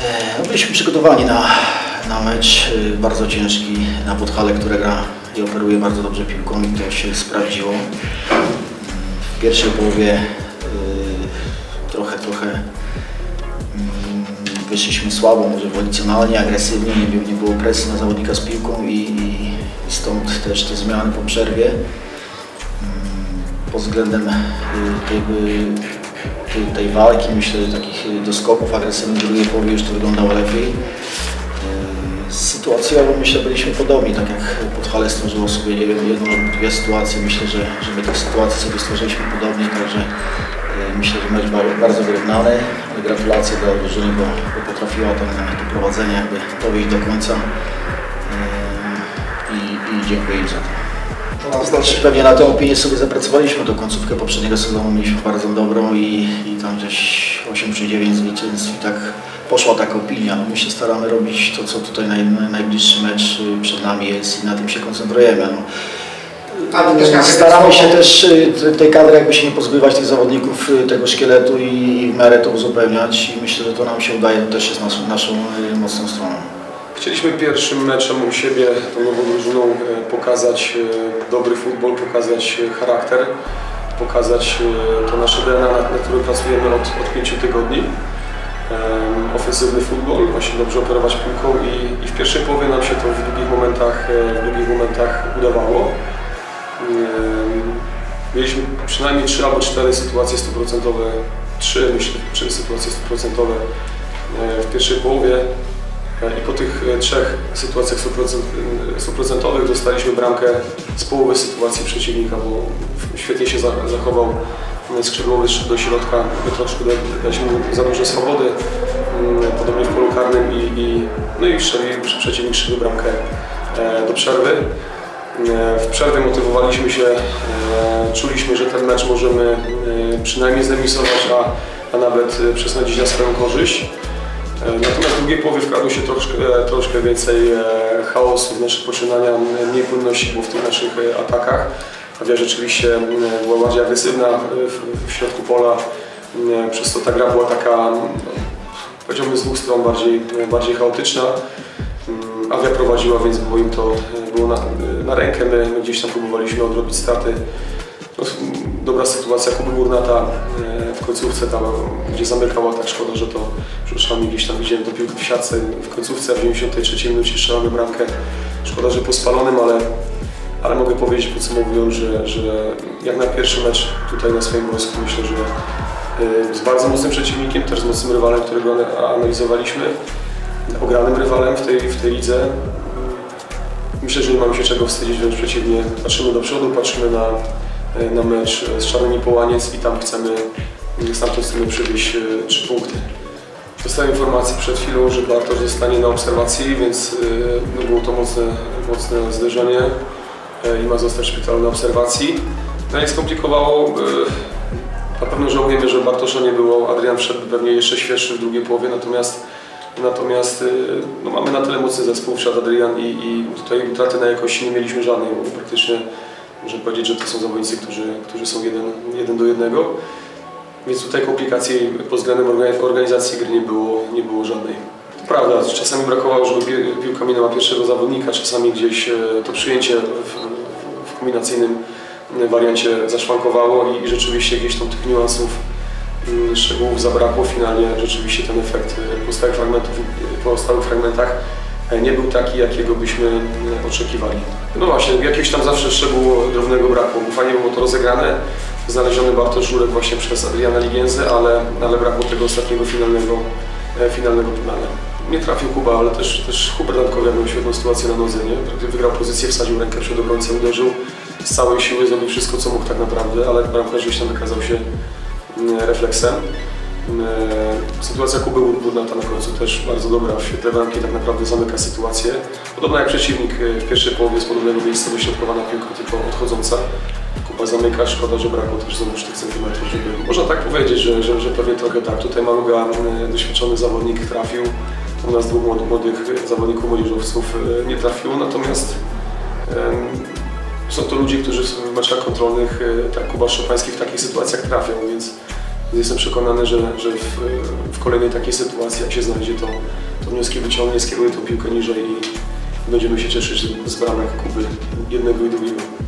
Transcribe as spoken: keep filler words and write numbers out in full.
No, byliśmy przygotowani na, na mecz bardzo ciężki na Podhale, które gra i operuje bardzo dobrze piłką i to się sprawdziło. W pierwszej połowie yy, trochę, trochę yy, wyszliśmy słabo, może wolicjonalnie, agresywnie, nie, było, nie było presji na zawodnika z piłką i, i, i stąd też te zmiany po przerwie. Yy, pod względem yy, tej, tej, tej walki, myślę, że takich doskoków agresywnych w drugiej połowie już to wyglądało lepiej. Sytuacjowo myślę, byliśmy podobni, tak jak Podhale stworzyło sobie nie wiem, jedną lub dwie sytuacje. Myślę, że, że my tych sytuacji sobie stworzyliśmy podobnie, także myślę, że mecz był bardzo wyrównany. Gratulacje dla drużyny, bo, bo potrafiła to, to prowadzenie jakby dowieść do końca i, i dziękuję im za to. To znaczy, pewnie na tę opinię sobie zapracowaliśmy, do końcówkę poprzedniego sezonu mieliśmy bardzo dobrą i, i tam gdzieś osiem czy dziewięć zwycięstw i tak poszła taka opinia. No my się staramy robić to, co tutaj naj, najbliższy mecz przed nami jest i na tym się koncentrujemy. No. Staramy się też tej kadry jakby się nie pozbywać tych zawodników, tego szkieletu i, i w miarę to uzupełniać i myślę, że to nam się udaje, to też jest naszą, naszą mocną stroną. Chcieliśmy pierwszym meczem u siebie tą nową drużyną pokazać dobry futbol, pokazać charakter, pokazać to nasze D N A, nad którym pracujemy od, od pięciu tygodni. Ofensywny futbol, właśnie dobrze operować piłką i, i w pierwszej połowie nam się to w długich momentach, w długich momentach udawało. Mieliśmy przynajmniej trzy albo cztery sytuacje stuprocentowe, trzy myślę, trzy sytuacje stuprocentowe w pierwszej połowie. I po tych trzech sytuacjach stuprocentowych dostaliśmy bramkę z połowy sytuacji przeciwnika, bo świetnie się zachował skrzydłowy do środka, my troszkę daliśmy mu za dużo swobody, podobnie w polu karnym i, i, no i przeciwnik strzelił bramkę do przerwy. W przerwie motywowaliśmy się, czuliśmy, że ten mecz możemy przynajmniej zremisować, a, a nawet przesądzić na swoją korzyść. Natomiast w drugiej połowie wkradło się troszkę, troszkę więcej chaosu w nasze poczynania, mniej płynności było w tych naszych atakach. Awia rzeczywiście była bardziej agresywna w środku pola, przez to ta gra była taka, powiedziałbym, z dwóch stron bardziej, bardziej chaotyczna. Awia prowadziła, więc było im to było na, na rękę, my, my gdzieś tam próbowaliśmy odrobić straty. No, dobra sytuacja Kuby Górnata w końcówce, tam gdzie zamykała, tak szkoda, że to przepraszam, gdzieś tam widziałem tę piłkę w siatce, w końcówce w dziewięćdziesiątej trzeciej minucie strzelamy bramkę. Szkoda, że po spalonym, ale, ale mogę powiedzieć podsumowując, że, że jak na pierwszy mecz tutaj na swoim boisku myślę, że z bardzo mocnym przeciwnikiem, też z mocnym rywalem, którego analizowaliśmy, ogranym rywalem w tej, w tej lidze. Myślę, że nie mamy się czego wstydzić, wręcz przeciwnie, patrzymy do przodu, patrzymy na na mecz z Czarnymi Połaniec i tam chcemy, stamtąd chcemy przywieźć trzy punkty. Dostałem informację przed chwilą, że Bartosz zostanie na obserwacji, więc no, było to mocne, mocne zderzenie i ma zostać w szpitalu na obserwacji. No i skomplikowało, na pewno żałujemy, że Bartosza nie było, Adrian wszedł pewnie jeszcze świeższy w drugiej połowie, natomiast, natomiast no, mamy na tyle mocny zespół, wszedł Adrian i, i tutaj utraty na jakości nie mieliśmy żadnej, bo praktycznie można powiedzieć, że to są zawodnicy, którzy, którzy są jeden, jeden do jednego, więc tutaj komplikacji pod względem organizacji gry nie było, nie było żadnej. To prawda, czasami brakowało, żeby piłka minęła pierwszego zawodnika, czasami gdzieś to przyjęcie w, w kombinacyjnym wariancie zaszwankowało i, i rzeczywiście gdzieś tam tych niuansów, szczegółów zabrakło. Finalnie rzeczywiście ten efekt pozostałych fragmentów, pozostałych fragmentach nie był taki, jakiego byśmy oczekiwali. No właśnie, jakiegoś tam zawsze szczegółu drobnego brakło. Fajnie było to rozegrane, znaleziony Bartosz Żurek właśnie przez Adriana Ligienzę, ale, ale brakło tego ostatniego finalnego, finalnego penala. Nie trafił Kuba, ale też, też Hubert Dankowiak miał świetną sytuację na nodze, nie? Wygrał pozycję, wsadził rękę przed obrońcę, uderzył z całej siły, zrobił wszystko, co mógł tak naprawdę, ale bramkarz gdzieś tam wykazał się refleksem. Sytuacja Kuby Górnata na końcu też bardzo dobra, w świetle bramki tak naprawdę zamyka sytuację. Podobno jak przeciwnik w pierwszej połowie z podobnego miejsca dośrodkowana piłka, tylko odchodząca. Kuba zamyka, szkoda, że brakło też znowuż tych centymetrów, żeby... Można tak powiedzieć, że, że, że pewnie trochę tak. Tutaj Maluga, doświadczony zawodnik, trafił. U nas dwóch młodych zawodników, młodzieżowców nie trafiło, natomiast um, są to ludzie, którzy w meczach kontrolnych, tak Kuba Szczepański, w takich sytuacjach trafią, więc Więc jestem przekonany, że, że w, w kolejnej takiej sytuacji, jak się znajdzie, to, to wnioski wyciągnie, skieruje tą piłkę niżej i będziemy się cieszyć z bramek Kuby jednego i drugiego.